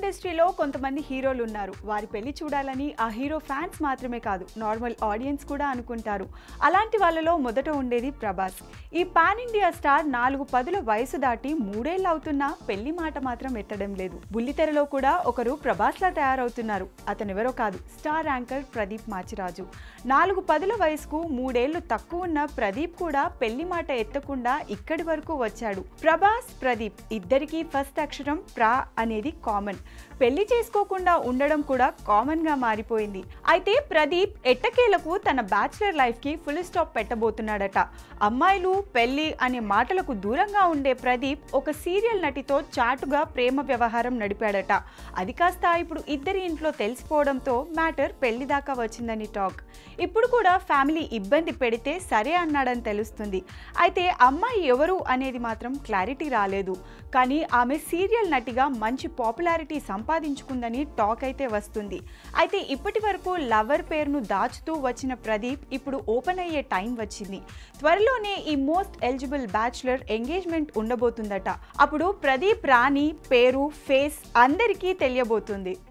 ఇండస్ట్రీలో కొంతమంది హీరోలు ఉన్నారు. వారి పెళ్లి చూడాలని ఆ హీరో ఫ్యాన్స్ మాత్రమే కాదు, నార్మల్ ఆడియన్స్ కూడా అనుకుంటారు. అలాంటి వాళ్ళలో మొదట ఉండేది ప్రభాస్. ఈ పాన్ ఇండియా స్టార్ 4 వయసు దాటి 3 ఏళ్ళు అవుతున్నా పెళ్లి మాట మాత్రం ఎత్తడం లేదు. బుల్లితెరలో కూడా ఒకరు ప్రభాస్లా తయారవుతున్నారు. అతనెవరో కాదు, స్టార్ యాంకర్ ప్రదీప్ మాచిరాజు. 4 వయసుకు 3 ఏళ్ళు తక్కువ ఉన్న ప్రదీప్ కూడా పెళ్లి మాట ఎత్తకుండా ఇక్కడి వరకు వచ్చాడు. ప్రభాస్, ప్రదీప్ ఇద్దరికీ ఫస్ట్ అక్షరం ప్రా అనేది కామన్. పెళ్లి చేసుకోకుండా ఉండడం కూడా కామన్ గా మారిపోయింది. అయితే ప్రదీప్ ఎట్టకేలకు తన బ్యాచిలర్ లైఫ్ కి ఫుల్ స్టాప్ పెట్టబోతున్నాడట. అమ్మాయిలు, పెళ్లి అనే మాటలకు దూరంగా ఉండే ప్రదీప్ ఒక సీరియల్ నటితో చాటుగా ప్రేమ వ్యవహారం నడిపాడట. అది కాస్త ఇప్పుడు ఇద్దరి ఇంట్లో తెలిసిపోవడంతో మ్యాటర్ పెళ్లి దాకా వచ్చిందని టాక్. ఇప్పుడు కూడా ఫ్యామిలీ ఇబ్బంది పెడితే సరే అన్నాడని తెలుస్తుంది. అయితే అమ్మాయి ఎవరు అనేది మాత్రం క్లారిటీ రాలేదు. కానీ ఆమె సీరియల్ నటిగా మంచి పాపులారిటీ సంపాదించుకుందని టాక్ అయితే వస్తుంది. అయితే ఇప్పటి వరకు లవర్ పేరును దాచుతూ వచ్చిన ప్రదీప్ ఇప్పుడు ఓపెన్ అయ్యే టైం వచ్చింది. త్వరలోనే ఈ మోస్ట్ ఎలిజిబుల్ బ్యాచులర్ ఎంగేజ్మెంట్ ఉండబోతుందట. అప్పుడు ప్రదీప్ రాణి పేరు, ఫేస్ అందరికీ తెలియబోతుంది.